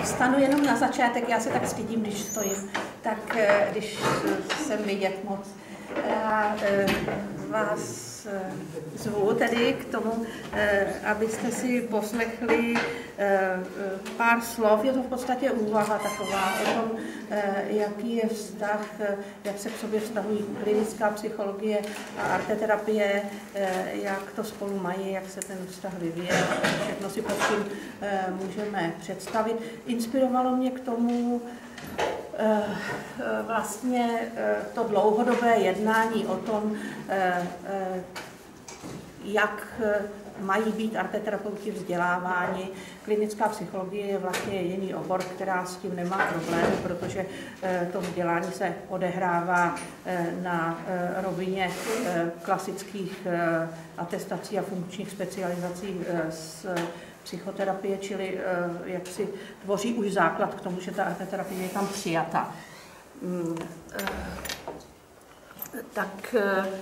Stanu jenom na začátek, já se tak stydím, když stojím, tak když jsem vidět moc. Já vás zvu tedy k tomu, abyste si poslechli pár slov. Je to v podstatě úvaha taková o tom, jaký je vztah, jak se k sobě vztahují klinická psychologie a arteterapie, jak to spolu mají, jak se ten vztah vyvíje. Všechno si pod tím můžeme představit. Inspirovalo mě k tomu vlastně to dlouhodobé jednání o tom, jak mají být arteterapeuti vzděláváni. Klinická psychologie je vlastně jediný obor, která s tím nemá problém, protože to vzdělání se odehrává na rovině klasických atestací a funkčních specializací z psychoterapie, čili jak si tvoří už základ k tomu, že ta arteterapie je tam přijata. Tak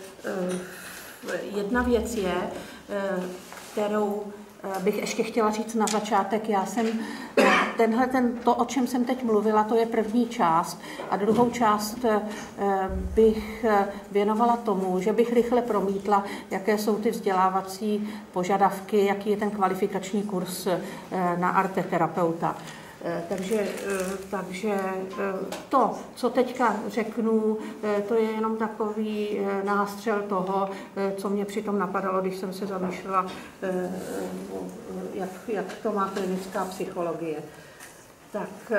jedna věc je, kterou bych ještě chtěla říct na začátek. Já jsem to, o čem jsem teď mluvila, to je první část. A druhou část bych věnovala tomu, že bych rychle promítla, jaké jsou ty vzdělávací požadavky, jaký je ten kvalifikační kurz na arteterapeuta. Takže to, co teďka řeknu, to je jenom takový nástřel toho, co mě přitom napadalo, když jsem se zamýšlela, jak to má klinická psychologie. Tak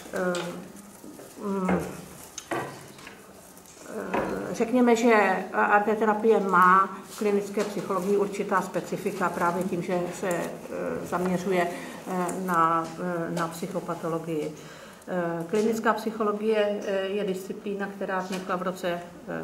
řekněme, že arteterapie má v klinické psychologii určitá specifika právě tím, že se zaměřuje na psychopatologii. Klinická psychologie je disciplína, která vznikla v roce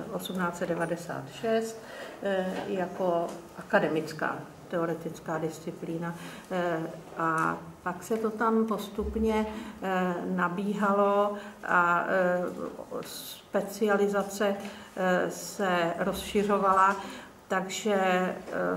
1896 jako akademická teoretická disciplína a pak se to tam postupně nabíhalo a specializace se rozšiřovala, takže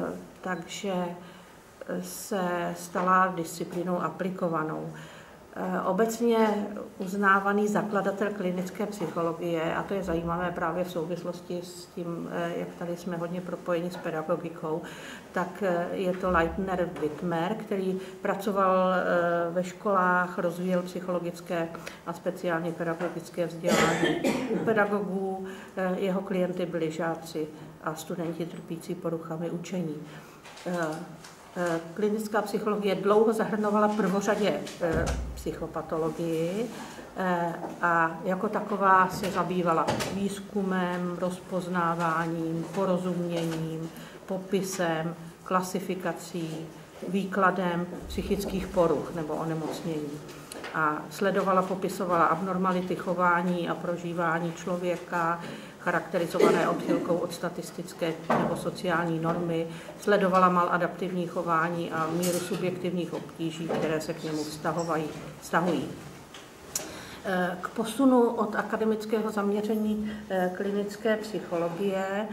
se stala disciplínou aplikovanou. Obecně uznávaný zakladatel klinické psychologie, a to je zajímavé právě v souvislosti s tím, jak tady jsme hodně propojeni s pedagogikou, tak je to Leitner Whitmer, který pracoval ve školách, rozvíjel psychologické a speciálně pedagogické vzdělání u pedagogů. Jeho klienty byli žáci a studenti trpící poruchami učení. Klinická psychologie dlouho zahrnovala prvořadě psychopatologii a jako taková se zabývala výzkumem, rozpoznáváním, porozuměním, popisem, klasifikací, výkladem psychických poruch nebo onemocnění. A sledovala, popisovala abnormality chování a prožívání člověka, charakterizované odchylkou od statistické nebo sociální normy, sledovala maladaptivní chování a míru subjektivních obtíží, které se k němu vztahují. K posunu od akademického zaměření klinické psychologie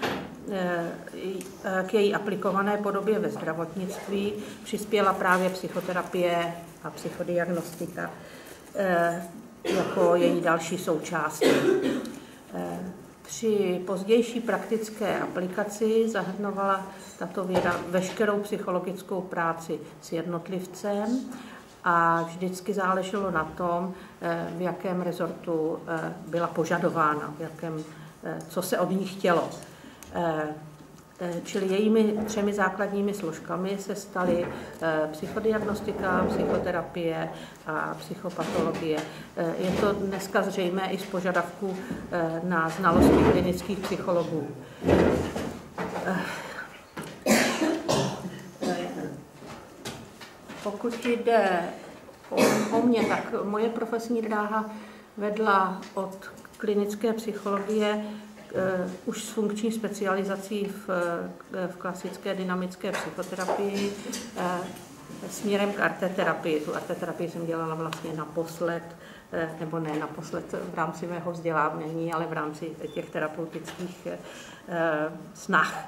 k její aplikované podobě ve zdravotnictví přispěla právě psychoterapie a psychodiagnostika jako její další součástí. Při pozdější praktické aplikaci zahrnovala tato věda veškerou psychologickou práci s jednotlivcem a vždycky záleželo na tom, v jakém rezortu byla požadována, co se od ní chtělo. Čili jejími 3 základními složkami se staly psychodiagnostika, psychoterapie a psychopatologie. Je to dneska zřejmé i z požadavků na znalosti klinických psychologů. Pokud jde o mě, tak moje profesní dráha vedla od klinické psychologie už s funkční specializací v klasické dynamické psychoterapii směrem k arteterapii. Tu arteterapii jsem dělala vlastně naposled, nebo ne naposled v rámci mého vzdělávání, ale v rámci těch terapeutických snah.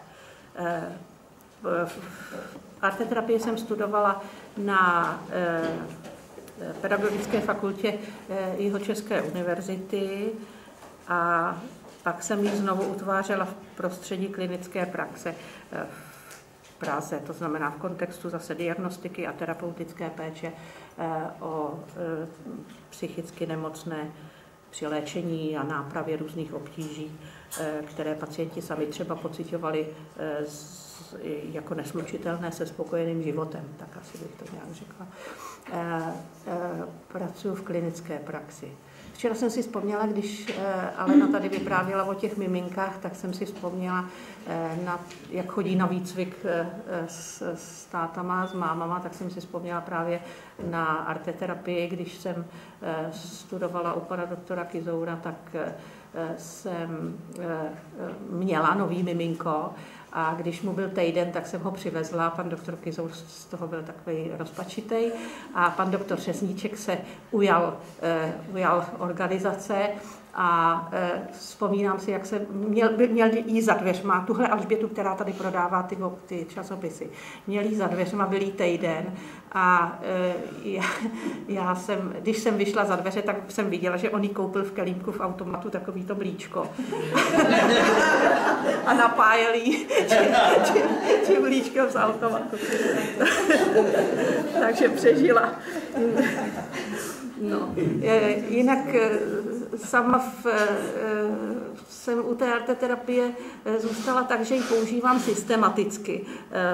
Arteterapii jsem studovala na Pedagogické fakultě Jihočeské univerzity a pak jsem ji znovu utvářela v prostředí klinické praxe v Praze, to znamená v kontextu zase diagnostiky a terapeutické péče o psychicky nemocné při léčení a nápravě různých obtíží, které pacienti sami třeba pociťovali jako neslučitelné se spokojeným životem, tak asi bych to nějak řekla. Pracuji v klinické praxi. Včera jsem si vzpomněla, když Alena tady vyprávěla o těch miminkách, tak jsem si vzpomněla, jak chodí na výcvik s tátama, s mámama, tak jsem si vzpomněla právě na arteterapii, když jsem studovala u pana doktora Kizoura, tak jsem měla nový miminko a když mu byl týden, tak jsem ho přivezla. Pan doktor Kizour z toho byl takový rozpačitej a pan doktor Řezníček se ujal organizace a vzpomínám si, jak jsem měl jí za dveřma, tuhle Alžbětu, která tady prodává ty časopisy. Měl jí za dveřma, byl jí týden a já jsem, když jsem vyšla za dveře, tak jsem viděla, že on jí koupil v kelímku v automatu takovýto mlíčko. A napájel jí tím mlíčkem z automatu. Takže přežila. No, jinak sama jsem u té arteterapie zůstala tak, že ji používám systematicky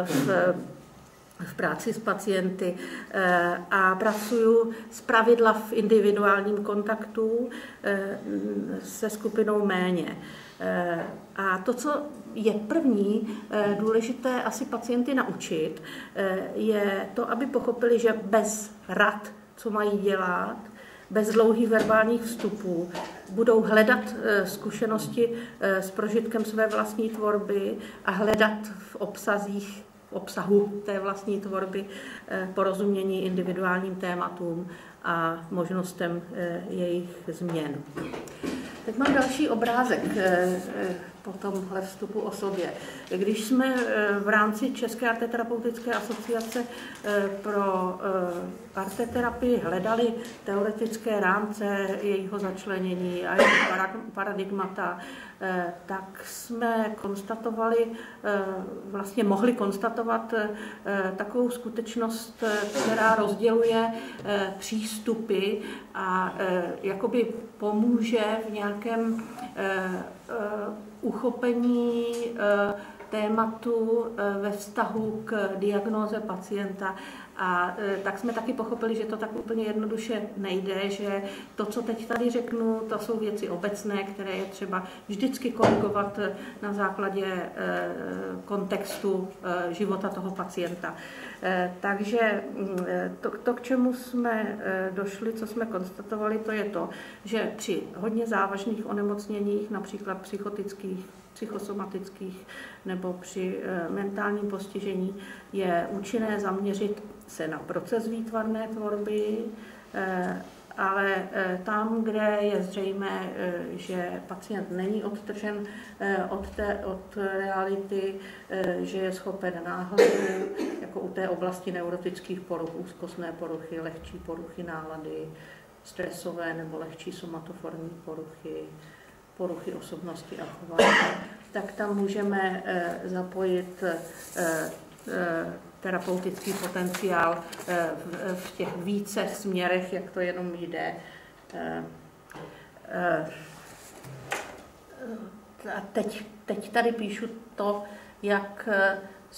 v práci s pacienty a pracuji zpravidla v individuálním kontaktu se skupinou méně. A to, co je první důležité asi pacienty naučit, je to, aby pochopili, že bez rad, co mají dělat, bez dlouhých verbálních vstupů, budou hledat zkušenosti s prožitkem své vlastní tvorby a hledat v obsahu té vlastní tvorby porozumění individuálním tématům a možnostem jejich změn. Teď mám další obrázek po tomhle vstupu o sobě. Když jsme v rámci České arteterapeutické asociace pro arteterapii hledali teoretické rámce jejího začlenění a její paradigmata, tak jsme konstatovali, vlastně mohli konstatovat takovou skutečnost, která rozděluje přístupy a jakoby pomůže v nějakém uchopení tématu ve vztahu k diagnóze pacienta. A tak jsme taky pochopili, že to tak úplně jednoduše nejde, že to, co teď tady řeknu, to jsou věci obecné, které je třeba vždycky korigovat na základě kontextu života toho pacienta. Takže to, k čemu jsme došli, co jsme konstatovali, to je to, že při hodně závažných onemocněních, například psychotických, psychosomatických nebo při mentálním postižení, je účinné zaměřit se na proces výtvarné tvorby, ale tam, kde je zřejmé, že pacient není odtržen od reality, že je schopen náhledu, jako u té oblasti neurotických poruch, úzkostné poruchy, lehčí poruchy nálady, stresové nebo lehčí somatoformní poruchy, poruchy osobnosti a chování, tak tam můžeme zapojit terapeutický potenciál v těch více směrech, jak to jenom jde. A teď tady píšu to, jaké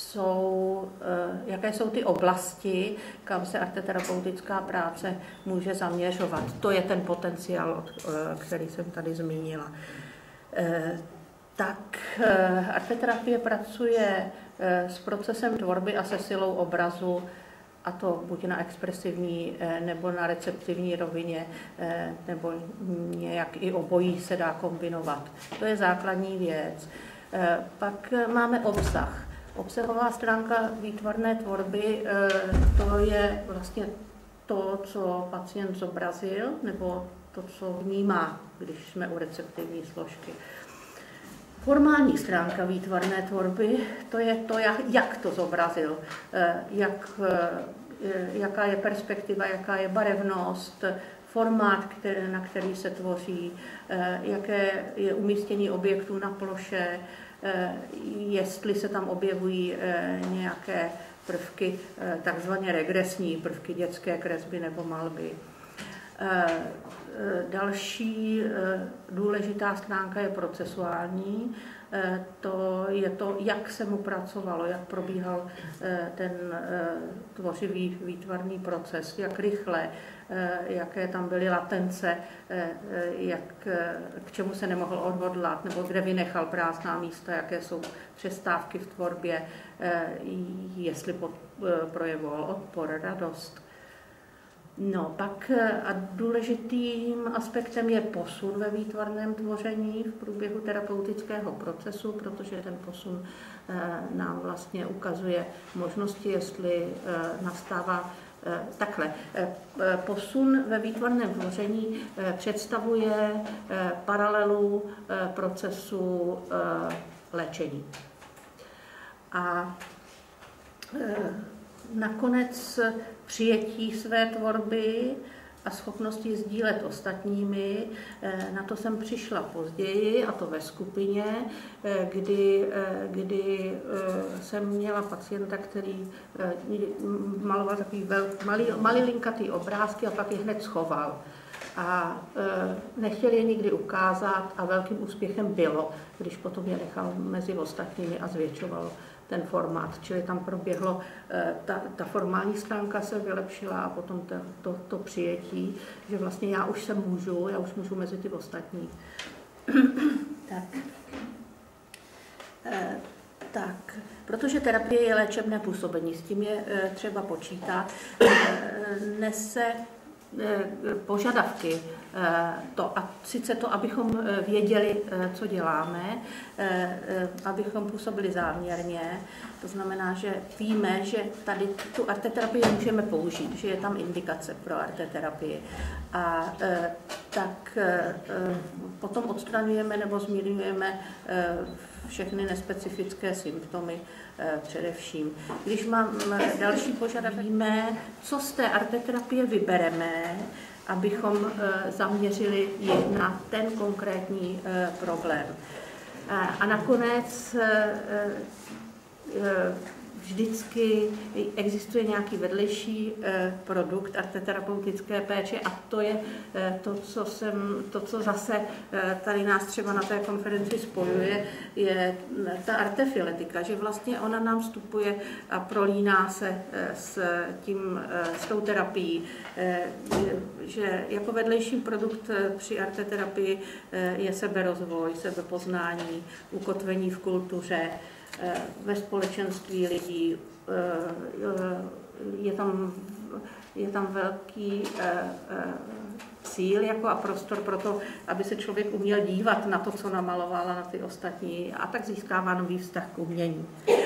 jsou ty oblasti, kam se arteterapeutická práce může zaměřovat. To je ten potenciál, který jsem tady zmínila. Tak arteterapie pracuje s procesem tvorby a se silou obrazu, a to buď na expresivní nebo na receptivní rovině, nebo nějak i obojí se dá kombinovat. To je základní věc. Pak máme obsah. Obsahová stránka výtvarné tvorby, to je vlastně to, co pacient zobrazil, nebo to, co vnímá, když jsme u receptivní složky. Formální stránka výtvarné tvorby, to je to, jak to zobrazil, jaká je perspektiva, jaká je barevnost, formát, na který se tvoří, jaké je umístění objektů na ploše, jestli se tam objevují nějaké prvky, takzvaně regresní prvky dětské kresby nebo malby. Další důležitá stránka je procesuální. To je to, jak se mu pracovalo, jak probíhal ten tvořivý výtvarný proces, jak rychle, jaké tam byly latence, k čemu se nemohl odhodlat, nebo kde vynechal prázdná místa, jaké jsou přestávky v tvorbě, jestli projevoval odpor, radost. No, pak a důležitým aspektem je posun ve výtvarném tvoření v průběhu terapeutického procesu, protože ten posun nám vlastně ukazuje možnosti, jestli nastává takhle. Posun ve výtvarném tvoření představuje paralelu procesu léčení. A nakonec přijetí své tvorby a schopnosti sdílet ostatními, na to jsem přišla později, a to ve skupině, kdy jsem měla pacienta, který maloval takový malilinkatý obrázky a pak je hned schoval. A nechtěl je nikdy ukázat a velkým úspěchem bylo, když potom je nechal mezi ostatními a zvětšoval ten formát, čili tam proběhlo, ta formální stránka se vylepšila a potom to přijetí, že vlastně já už můžu mezi ty ostatní. Tak, protože terapie je léčebné působení, s tím je třeba počítat, nese požadavky, a sice to, abychom věděli, co děláme, abychom působili záměrně, to znamená, že víme, že tady tu arteterapii můžeme použít, že je tam indikace pro arteterapii. A tak potom odstraňujeme nebo zmírňujeme všechny nespecifické symptomy především. Když mám další požadavek, víme, co z té arteterapie vybereme, abychom zaměřili na ten konkrétní problém. A nakonec vždycky existuje nějaký vedlejší produkt arteterapeutické péče a to je to, co zase tady nás třeba na té konferenci spojuje, je ta artefiletika, že vlastně ona nám vstupuje a prolíná se s tou terapií, že jako vedlejší produkt při arteterapii je seberozvoj, sebepoznání, ukotvení v kultuře, ve společenství lidí, je tam velký cíl a prostor pro to, aby se člověk uměl dívat na to, co namaloval, a na ty ostatní, a tak získává nový vztah k umění.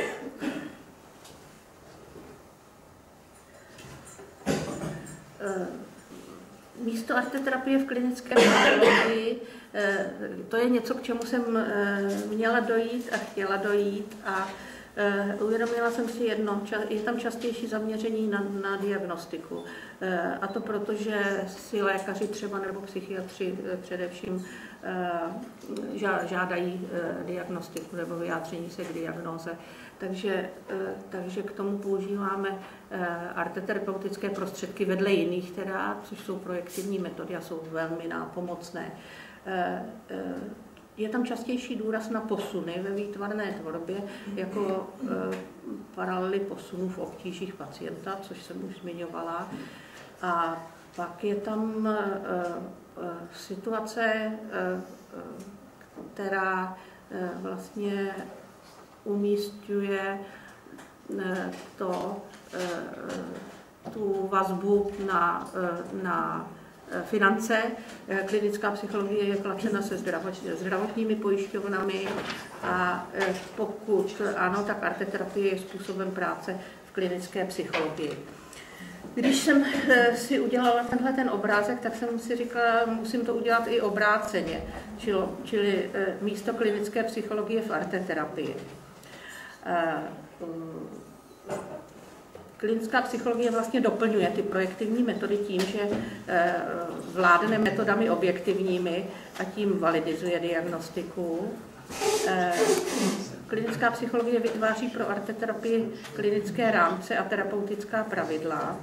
Místo arteterapie v klinické psychologii, to je něco, k čemu jsem měla dojít a chtěla dojít, a uvědomila jsem si jedno, je tam častější zaměření na diagnostiku. A to proto, že si lékaři třeba nebo psychiatři především žádají diagnostiku nebo vyjádření se k diagnóze. Takže k tomu používáme arteterapeutické prostředky vedle jiných, což jsou projektivní metody a jsou velmi nápomocné. Je tam častější důraz na posuny ve výtvarné tvorbě, jako paralely posunů v obtížích pacienta, což jsem už zmiňovala. A pak je tam situace, která vlastně umísťuje tu vazbu na finance. Klinická psychologie je placena se zdravotními pojišťovnami, a pokud ano, tak arteterapie je způsobem práce v klinické psychologii. Když jsem si udělala ten obrázek, tak jsem si říkala, musím to udělat i obráceně, čili místo klinické psychologie v arteterapii. Klinická psychologie vlastně doplňuje ty projektivní metody tím, že vládne metodami objektivními a tím validizuje diagnostiku. Klinická psychologie vytváří pro arteterapii klinické rámce a terapeutická pravidla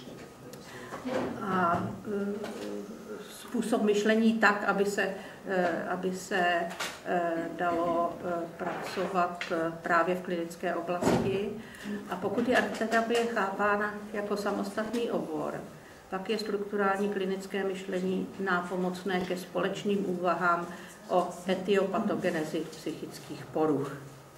a způsob myšlení tak, aby se dalo pracovat právě v klinické oblasti. A pokud je arteterapie chápána jako samostatný obor, pak je strukturální klinické myšlení nápomocné ke společným úvahám o etiopatogenezi psychických poruch.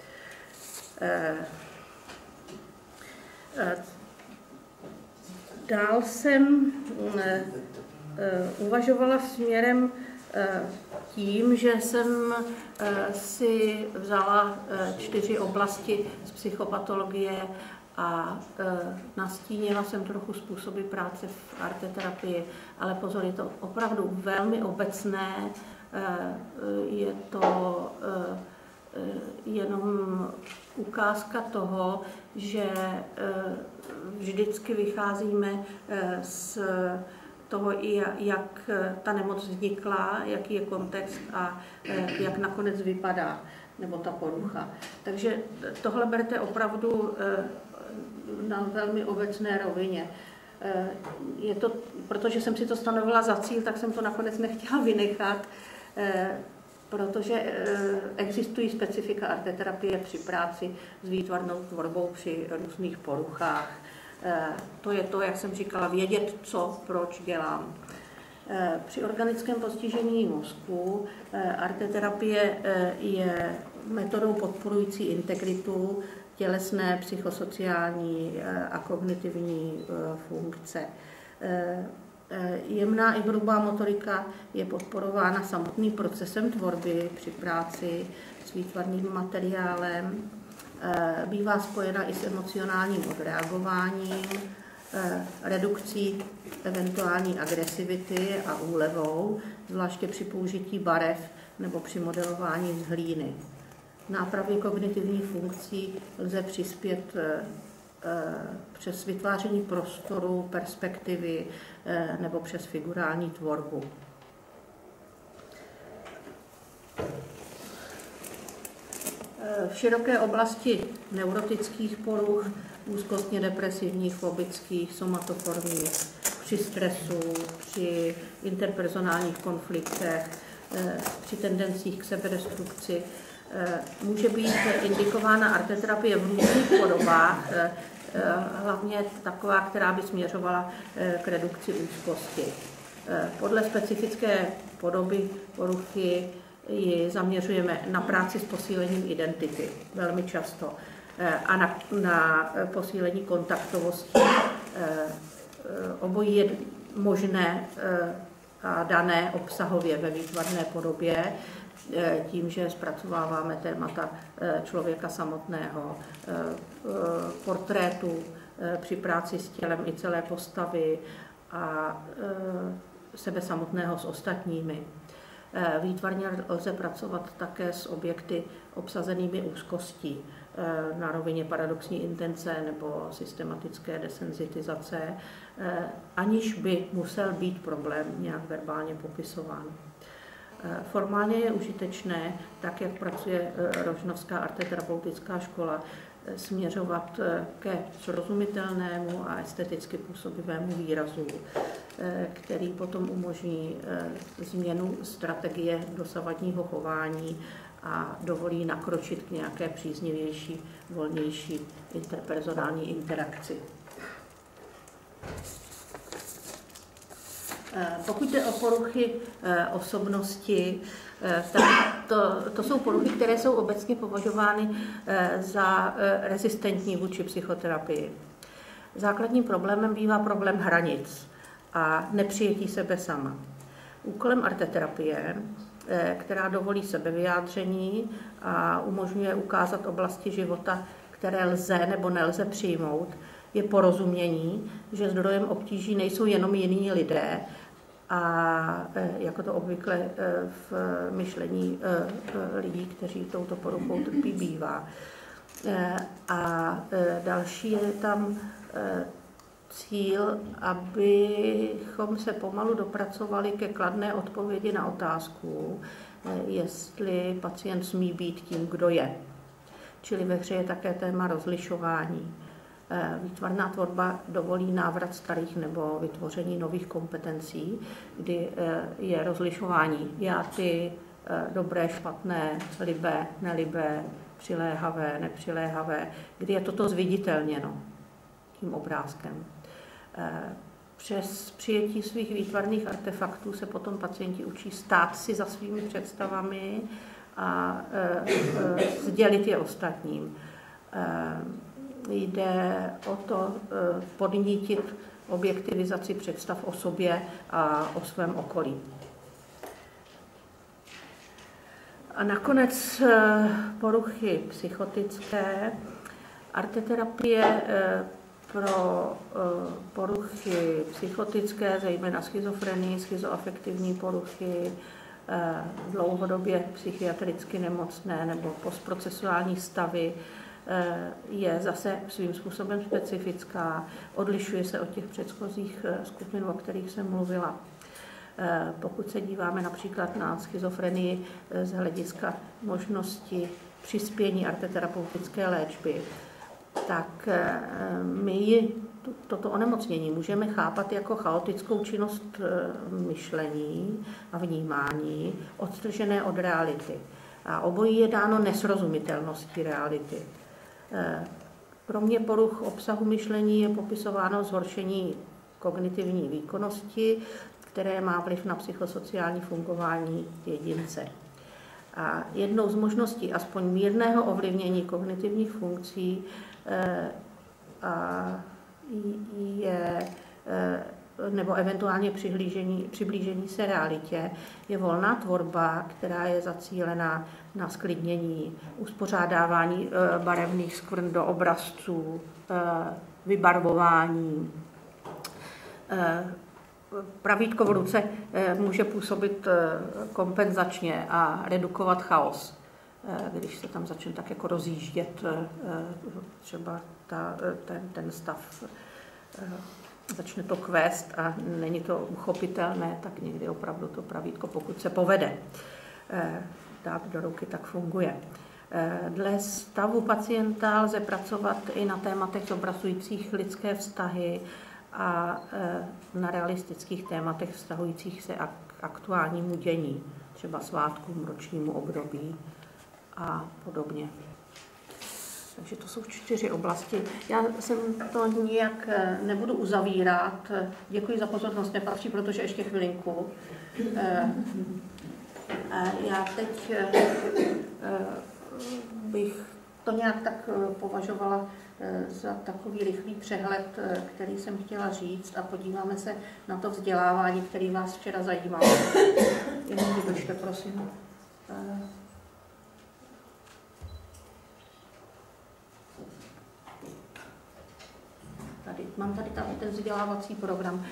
Dál jsem uvažovala směrem tím, že jsem si vzala 4 oblasti z psychopatologie a nastínila jsem trochu způsoby práce v arteterapii, ale pozor, je to opravdu velmi obecné, je to jenom ukázka toho, že vždycky vycházíme z toho, jak ta nemoc vznikla, jaký je kontext a jak nakonec vypadá, nebo ta porucha. Takže tohle berte opravdu na velmi obecné rovině. Je to, protože jsem si to stanovila za cíl, tak jsem to nakonec nechtěla vynechat, protože existují specifika arteterapie při práci s výtvarnou tvorbou při různých poruchách. To je to, jak jsem říkala, vědět, co, proč dělám. Při organickém postižení mozku arteterapie je metodou podporující integritu tělesné, psychosociální a kognitivní funkce. Jemná i hrubá motorika je podporována samotným procesem tvorby při práci s výtvarným materiálem. Bývá spojena i s emocionálním odreagováním, redukcí eventuální agresivity a úlevou, zvláště při použití barev nebo při modelování z hlíny. Nápravě kognitivních funkcí lze přispět přes vytváření prostoru, perspektivy nebo přes figurální tvorbu. V široké oblasti neurotických poruch, úzkostně depresivních, fobických, somatoformních, při stresu, při interpersonálních konfliktech, při tendencích k sebedestrukci, může být indikována arteterapie v různých podobách, hlavně taková, která by směřovala k redukci úzkosti. Podle specifické podoby poruchy ji zaměřujeme na práci s posílením identity, velmi často, a na posílení kontaktovosti. Obojí je možné a dané obsahově ve výtvarné podobě, tím, že zpracováváme témata člověka samotného, portrétu při práci s tělem i celé postavy a sebe samotného s ostatními. Výtvarně lze pracovat také s objekty obsazenými úzkostí na rovině paradoxní intence nebo systematické desenzitizace, aniž by musel být problém nějak verbálně popisován. Formálně je užitečné, tak jak pracuje Rožnovská arteterapeutická škola, směřovat ke srozumitelnému a esteticky působivému výrazu, který potom umožní změnu strategie dosavadního chování a dovolí nakročit k nějaké příznivější, volnější interpersonální interakci. Pokud jde o poruchy osobnosti, tak to jsou poruchy, které jsou obecně považovány za rezistentní vůči psychoterapii. Základním problémem bývá problém hranic a nepřijetí sebe sama. Úkolem arteterapie, která dovolí sebevyjádření a umožňuje ukázat oblasti života, které lze nebo nelze přijmout, je porozumění, že zdrojem obtíží nejsou jenom jiní lidé, a jako to obvykle v myšlení lidí, kteří touto poruchou trpí, bývá. A další je tam cíl, abychom se pomalu dopracovali ke kladné odpovědi na otázku, jestli pacient smí být tím, kdo je. Čili ve hře je také téma rozlišování. Výtvarná tvorba dovolí návrat starých nebo vytvoření nových kompetencí, kdy je rozlišování já, ty, dobré, špatné, libé, nelibé, přiléhavé, nepřiléhavé, kdy je toto zviditelněno tím obrázkem. Přes přijetí svých výtvarných artefaktů se potom pacienti učí stát si za svými představami a sdělit je ostatním. Jde o to podnítit objektivizaci představ o sobě a o svém okolí. A nakonec poruchy psychotické. Arteterapie pro poruchy psychotické, zejména schizofrenii, schizoafektivní poruchy, dlouhodobě psychiatricky nemocné nebo postprocesuální stavy, je zase svým způsobem specifická, odlišuje se od těch předchozích skupin, o kterých jsem mluvila. Pokud se díváme například na schizofrenii z hlediska možnosti přispění arteterapeutické léčby, tak my toto onemocnění můžeme chápat jako chaotickou činnost myšlení a vnímání, odtržené od reality. A obojí je dáno nesrozumitelností reality. Kromě poruch obsahu myšlení je popisováno zhoršení kognitivní výkonnosti, které má vliv na psychosociální fungování jedince. A jednou z možností aspoň mírného ovlivnění kognitivních funkcí je, nebo eventuálně přiblížení se realitě, je volná tvorba, která je zacílená na sklidnění, uspořádávání barevných skvrn do obrazců, vybarvování. Pravítko v ruce může působit kompenzačně a redukovat chaos, když se tam začne tak jako rozjíždět třeba ten stav, začne to kvést a není to uchopitelné, tak někdy opravdu to pravítko, pokud se povede dát do ruky, tak funguje. Dle stavu pacienta lze pracovat i na tématech zobrazujících lidské vztahy a na realistických tématech vztahujících se k aktuálnímu dění, třeba svátkům, ročnímu období a podobně. Takže to jsou 4 oblasti. Já jsem to nijak nebudu uzavírat. Děkuji za pozornost, nepatří, protože ještě chvilinku. Já teď bych to nějak tak považovala za takový rychlý přehled, který jsem chtěla říct, a podíváme se na to vzdělávání, který vás včera zajímalo. Jenom vydržte, prosím. Mám tady ten vzdělávací program.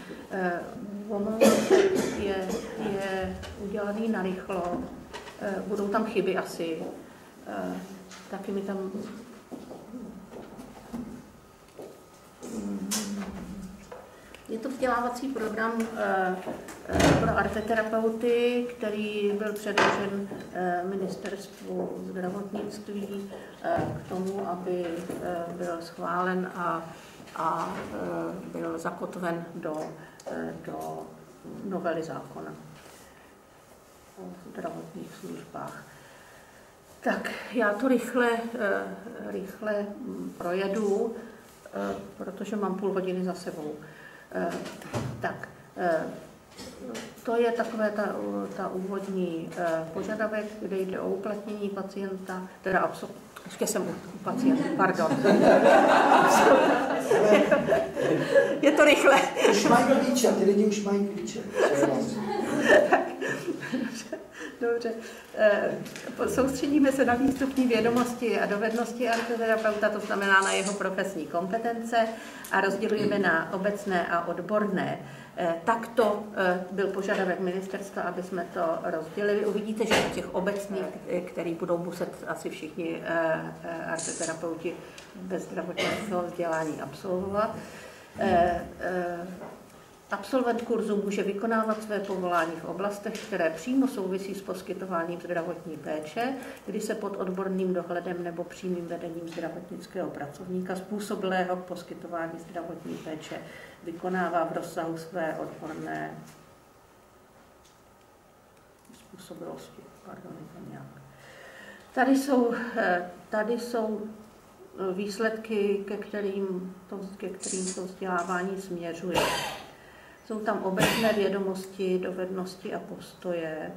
Je udělaný narychlo, budou tam chyby asi, taky mi tam... Je to vzdělávací program pro arteterapeuty, který byl předložen Ministerstvu zdravotnictví k tomu, aby byl schválen a byl zakotven do novely zákona o zdravotních službách. Tak já to rychle projedu, protože mám půl hodiny za sebou. Tak, to je takové ta úvodní požadavek, kde jde o uplatnění pacienta, teda ještě jsem u pacienta, pardon. Je to rychle. Už mají klíče, ty lidi už mají klíče. Dobře. Soustředíme se na výstupní vědomosti a dovednosti arteterapeuta, to znamená na jeho profesní kompetence, a rozdělujeme na obecné a odborné. Takto byl požadavek ministerstva, aby jsme to rozdělili. Uvidíte, že těch obecných, který budou muset asi všichni arteterapeuti bez zdravotnického vzdělání absolvovat. Absolvent kurzu může vykonávat své povolání v oblastech, které přímo souvisí s poskytováním zdravotní péče, kdy se pod odborným dohledem nebo přímým vedením zdravotnického pracovníka způsobilého k poskytování zdravotní péče vykonává v rozsahu své odborné způsobilosti. Tady jsou výsledky, ke kterým to vzdělávání směřuje. Jsou tam obecné vědomosti, dovednosti a postoje,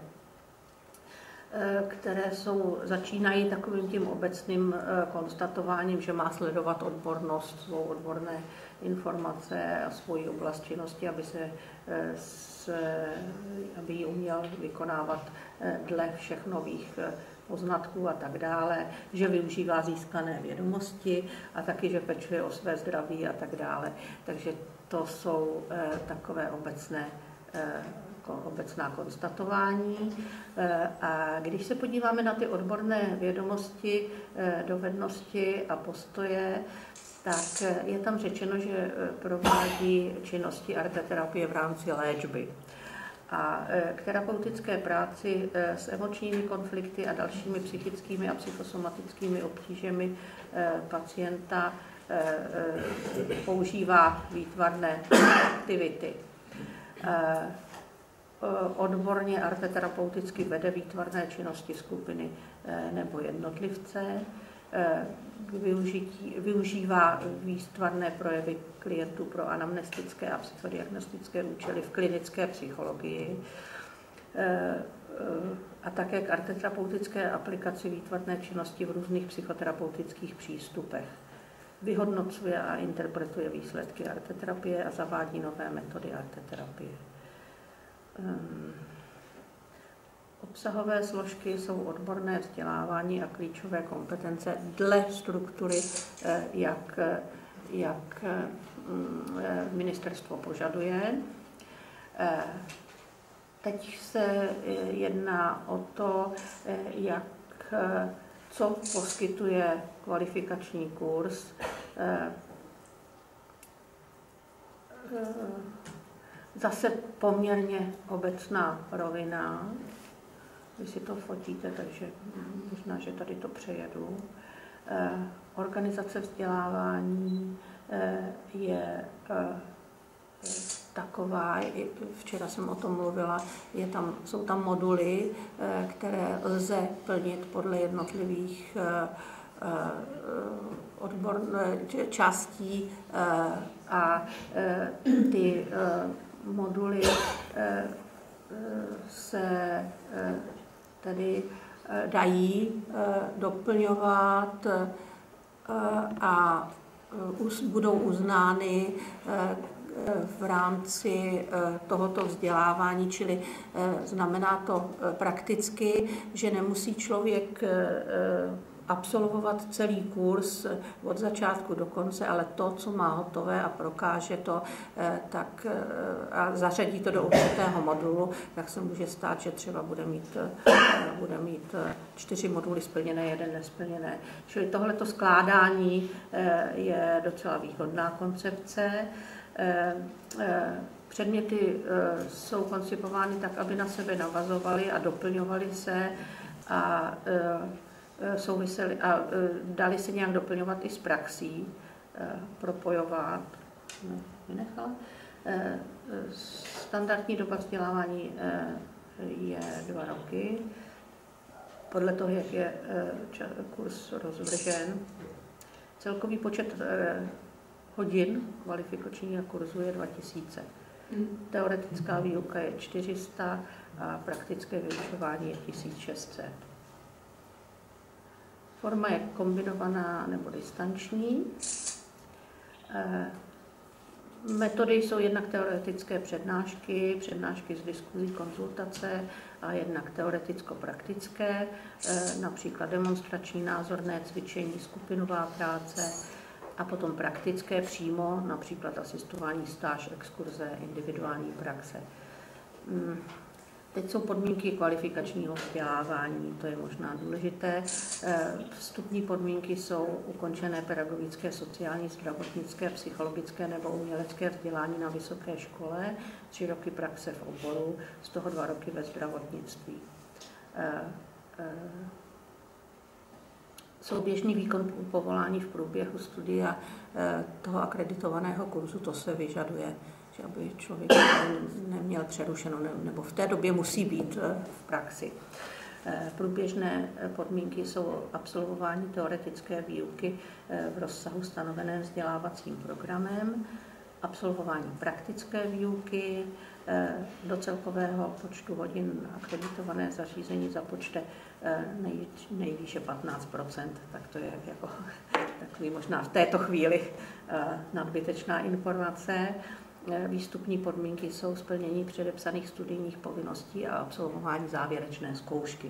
které začínají takovým tím obecným konstatováním, že má sledovat odbornost, svou odborné informace a svoji oblast činnosti, aby ji uměl vykonávat dle všech nových poznatků a tak dále, že využívá získané vědomosti a taky, že pečuje o své zdraví a tak dále. Takže to jsou takové obecná konstatování. A když se podíváme na ty odborné vědomosti, dovednosti a postoje, tak je tam řečeno, že provádí činnosti arteterapie v rámci léčby. A k terapeutické práci s emočními konflikty a dalšími psychickými a psychosomatickými obtížemi pacienta používá výtvarné aktivity. Odborně arteterapeuticky vede výtvarné činnosti skupiny nebo jednotlivce. Využívá výtvarné projevy klientů pro anamnestické a psychodiagnostické účely v klinické psychologii a také k arteterapeutické aplikaci výtvarné činnosti v různých psychoterapeutických přístupech. Vyhodnocuje a interpretuje výsledky arteterapie a zavádí nové metody arteterapie. Obsahové složky jsou odborné vzdělávání a klíčové kompetence dle struktury, jak ministerstvo požaduje. Teď se jedná o to, co poskytuje kvalifikační kurz. Zase poměrně obecná rovina. Vy si to fotíte, takže možná, že tady to přejedu. Organizace vzdělávání je taková, včera jsem o tom mluvila, jsou tam moduly, které lze plnit podle jednotlivých částí a ty moduly se tedy dají doplňovat a budou uznány v rámci tohoto vzdělávání, čili znamená to prakticky, že nemusí člověk absolvovat celý kurz od začátku do konce, ale to, co má hotové a prokáže to, tak a zařadí to do určitého modulu, tak se může stát, že třeba bude mít 4 moduly splněné, 1 nesplněné. Čili tohleto skládání je docela výhodná koncepce. Předměty jsou koncipovány tak, aby na sebe navazovaly a doplňovaly se a souvisely a dali se nějak doplňovat i s praxí, propojovat. Vynechala. Standardní doba vzdělávání je 2 roky. Podle toho, jak je kurz rozvržen. Celkový počet hodin kvalifikačního kurzu je 2000. Teoretická výuka je 400 a praktické vyučování je 1600. Forma je kombinovaná nebo distanční. Metody jsou jednak teoretické přednášky z diskuzí, konzultace a jednak teoreticko-praktické, například demonstrační názorné cvičení, skupinová práce A potom praktické přímo, například asistování, stáž, exkurze, individuální praxe. Teď jsou podmínky kvalifikačního vzdělávání, to je možná důležité. Vstupní podmínky jsou ukončené pedagogické, sociální, zdravotnické, psychologické nebo umělecké vzdělání na vysoké škole, 3 roky praxe v oboru, z toho 2 roky ve zdravotnictví. Souběžný výkon povolání v průběhu studia toho akreditovaného kurzu, to se vyžaduje, že aby člověk neměl přerušeno, nebo v té době musí být v praxi. Průběžné podmínky jsou absolvování teoretické výuky v rozsahu stanoveném vzdělávacím programem, absolvování praktické výuky, do celkového počtu hodin akreditované zařízení započte nejvýše 15%, tak to je jako takový možná v této chvíli nadbytečná informace. Výstupní podmínky jsou splnění předepsaných studijních povinností a absolvování závěrečné zkoušky.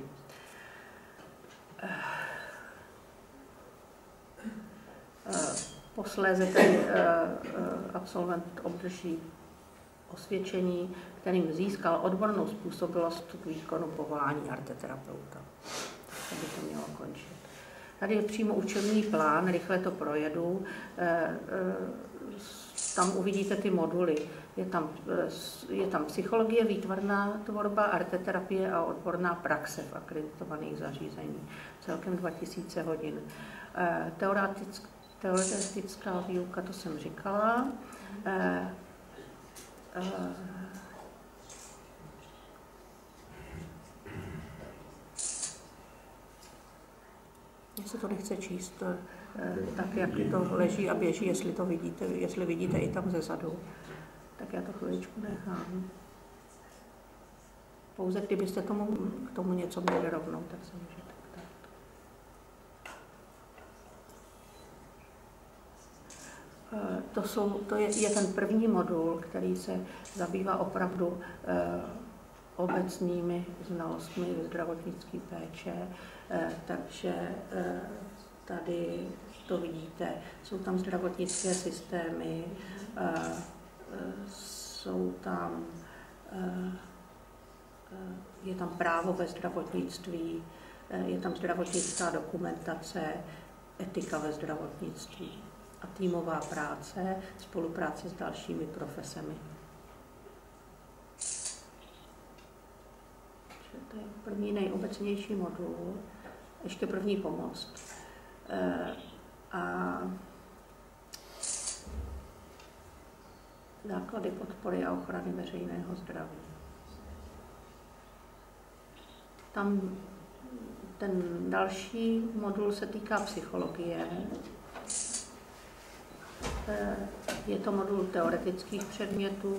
Posléze ten absolvent obdrží osvědčení, kterým získal odbornou způsobilost k výkonu povolání arteterapeuta. Tak by to mělo končit. Tady je přímo učební plán, rychle to projedu. Tam uvidíte ty moduly. Je tam psychologie, výtvarná tvorba, arteterapie a odborná praxe v akreditovaných zařízení. Celkem 2000 hodin. Teoretická výuka, to jsem říkala. Mně se to nechce číst tak, jak to leží a běží, jestli vidíte i tam zezadu. Tak já to chviličku nechám. Pouze kdybyste k tomu něco měli rovnou, tak se můžete ptát. To je ten první modul, který se zabývá opravdu obecnými znalostmi zdravotnické péče, takže tady to vidíte. Jsou tam zdravotnické systémy, je tam právo ve zdravotnictví, je tam zdravotnická dokumentace, etika ve zdravotnictví a týmová práce, spolupráce s dalšími profesemi. To je první nejobecnější modul, ještě první pomoc. A základy podpory a ochrany veřejného zdraví. Tam ten další modul se týká psychologie. Je to modul teoretických předmětů.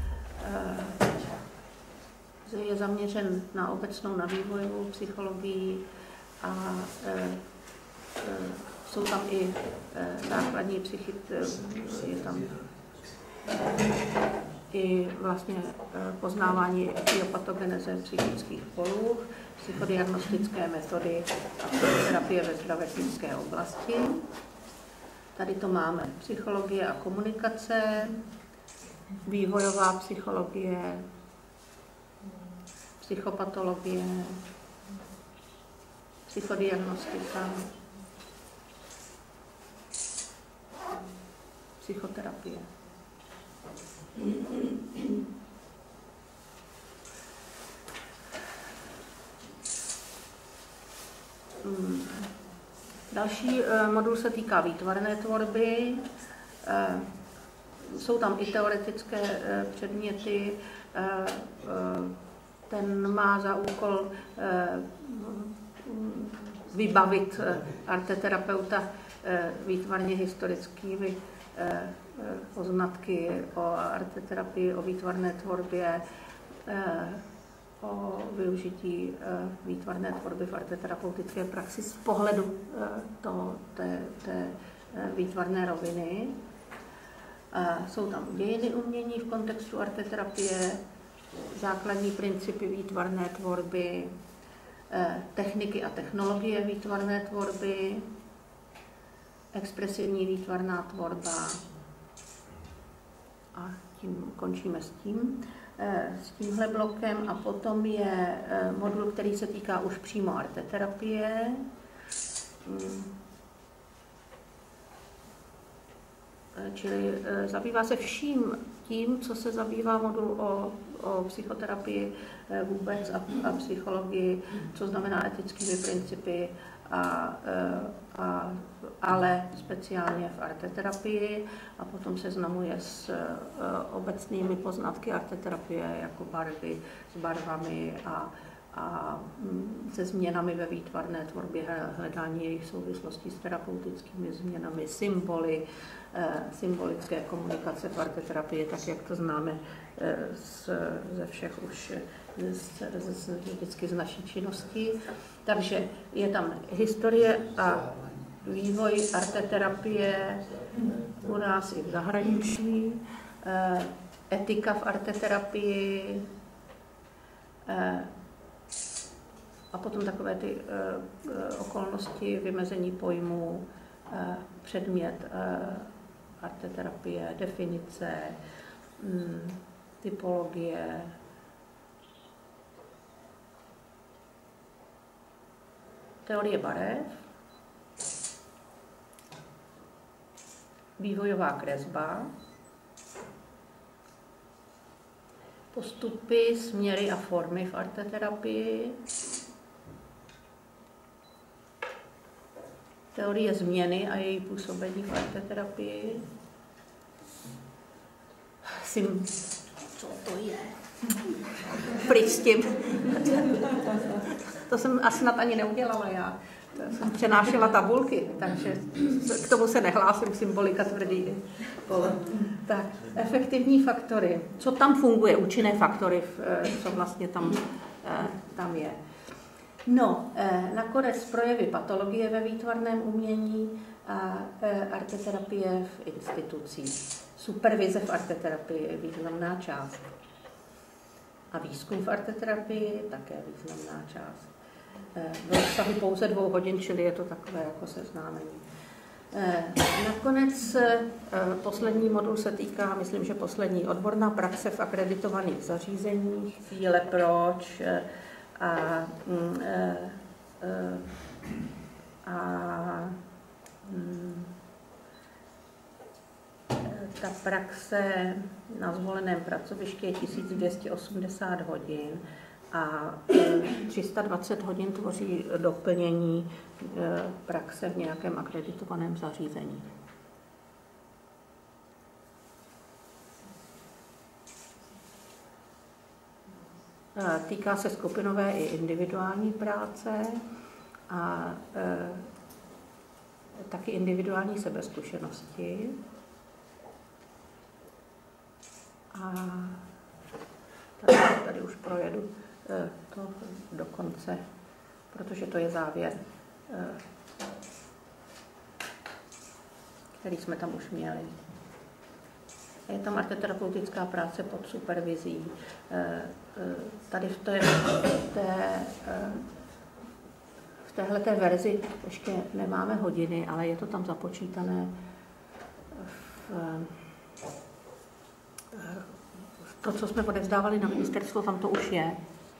Je zaměřen na obecnou, na vývojovou psychologii a jsou tam i základní je tam i vlastně poznávání etiopatogeneze psychických poruch, psychodiagnostické metody a terapie ve zdravotnické oblasti. Tady to máme psychologie a komunikace, vývojová psychologie, psychopatologie, psychodiagnostika, psychoterapie. Další modul se týká výtvarné tvorby. Jsou tam i teoretické předměty. Ten má za úkol vybavit arteterapeuta výtvarně historickými poznatky o arteterapii, o výtvarné tvorbě, o využití výtvarné tvorby v arteterapeutické praxi z pohledu té výtvarné roviny. Jsou tam dějiny umění v kontextu arteterapie, základní principy výtvarné tvorby, techniky a technologie výtvarné tvorby, expresivní výtvarná tvorba a tím končíme s tímhle blokem a potom je modul, který se týká už přímo arteterapie. Čili zabývá se vším tím, co se zabývá modul o psychoterapii vůbec a psychologii, co znamená etickými principy, ale speciálně v arteterapii a potom se seznamuje s obecnými poznatky arteterapie jako barvy, s barvami a se změnami ve výtvarné tvorbě, hledání jejich souvislostí s terapeutickými změnami, symboly, symbolické komunikace v arteterapii, tak jak to známe ze všech už vždycky z naší činnosti. Takže je tam historie a vývoj arteterapie u nás i v zahraničí, etika v arteterapii a potom takové ty okolnosti vymezení pojmů, předmět arteterapie, definice, typologie, teorie barev, vývojová kresba, postupy, směry a formy v arteterapii, teorie změny a její působení v arteterapii, co to je? Pryč s tím. To jsem asi snad ani neudělala já. Jsem přenášela tabulky, takže k tomu se nehlásím, symbolika tvrdý. Tak, efektivní faktory. Co tam funguje? Účinné faktory, co vlastně tam je. No, nakonec projevy patologie ve výtvarném umění a arteterapie v institucích. Supervize v arteterapii je významná část. A výzkum v arteterapii také významná část. V rozsahu pouze 2 hodin, čili je to takové jako seznámení. Nakonec poslední modul se týká, myslím, že poslední, odborná praxe v akreditovaných zařízeních, cíle proč ta praxe na zvoleném pracovišti je 1280 hodin a 320 hodin tvoří doplnění praxe v nějakém akreditovaném zařízení. Týká se skupinové i individuální práce a taky individuální sebezkušenosti. A tady už projedu to do konce, protože to je závěr, který jsme tam už měli. Je tam arteterapeutická práce pod supervizí. Tady v téhleté verzi ještě nemáme hodiny, ale je to tam započítané to, co jsme odevzdávali na ministerstvo, tam to už je.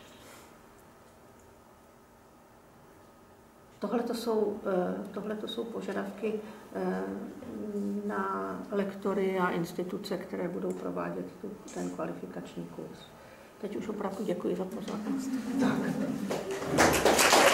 Tohle jsou požadavky na lektory a instituce, které budou provádět ten kvalifikační kurz. Teď už opravdu děkuji za pozornost. Tak.